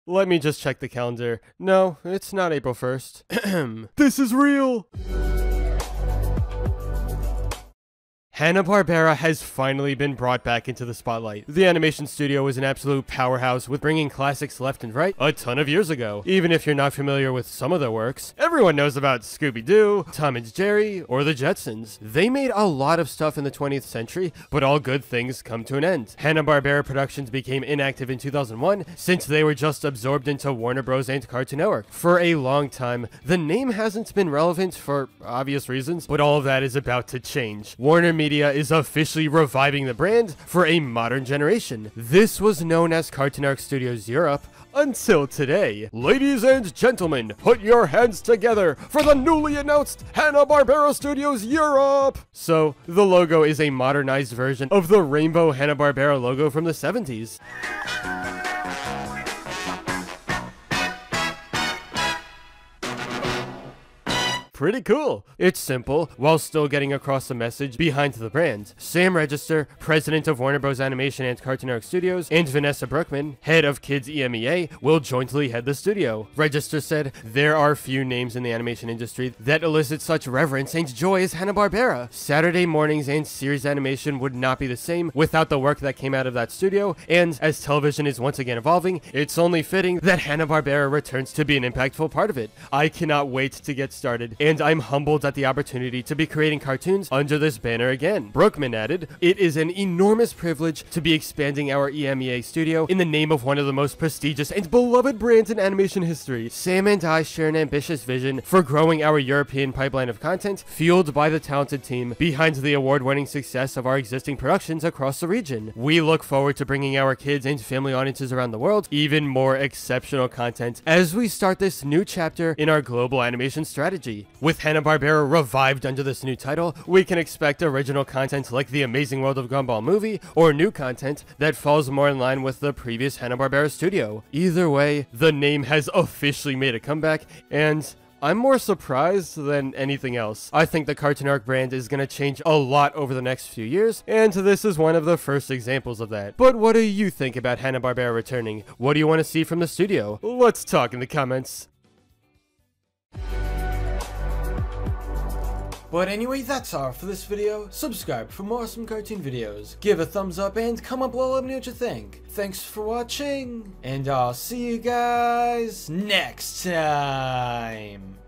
Let me just check the calendar. No, it's not April 1st. This is real! Hanna-Barbera has finally been brought back into the spotlight. The animation studio was an absolute powerhouse with bringing classics left and right a ton of years ago. Even if you're not familiar with some of their works, everyone knows about Scooby-Doo, Tom and Jerry, or the Jetsons. They made a lot of stuff in the 20th century, but all good things come to an end. Hanna-Barbera Productions became inactive in 2001 since they were just absorbed into Warner Bros. And Cartoon Network. For a long time, the name hasn't been relevant for obvious reasons, but all of that is about to change. Warner Media is officially reviving the brand for a modern generation. This was known as Cartoon Network Studios Europe until today. Ladies and gentlemen, put your hands together for the newly announced Hanna-Barbera Studios Europe! So, the logo is a modernized version of the rainbow Hanna-Barbera logo from the 70s. Pretty cool. It's simple, while still getting across the message behind the brand. Sam Register, president of Warner Bros. Animation and Cartoon Network Studios, and Vanessa Brookman, head of Kids EMEA, will jointly head the studio. Register said, "There are few names in the animation industry that elicit such reverence and joy as Hanna-Barbera. Saturday mornings and series animation would not be the same without the work that came out of that studio, and as television is once again evolving, it's only fitting that Hanna-Barbera returns to be an impactful part of it. I cannot wait to get started, and I'm humbled at the opportunity to be creating cartoons under this banner again." Brookman added, "It is an enormous privilege to be expanding our EMEA studio in the name of one of the most prestigious and beloved brands in animation history. Sam and I share an ambitious vision for growing our European pipeline of content, fueled by the talented team behind the award-winning success of our existing productions across the region. We look forward to bringing our kids and family audiences around the world even more exceptional content as we start this new chapter in our global animation strategy." With Hanna-Barbera revived under this new title, we can expect original content like The Amazing World of Gumball movie, or new content that falls more in line with the previous Hanna-Barbera studio. Either way, the name has officially made a comeback, and I'm more surprised than anything else. I think the Cartoon Network brand is going to change a lot over the next few years, and this is one of the first examples of that. But what do you think about Hanna-Barbera returning? What do you want to see from the studio? Let's talk in the comments. But anyway, that's all for this video. Subscribe for more awesome cartoon videos. Give a thumbs up and comment below, let me know what you think. Thanks for watching, and I'll see you guys next time.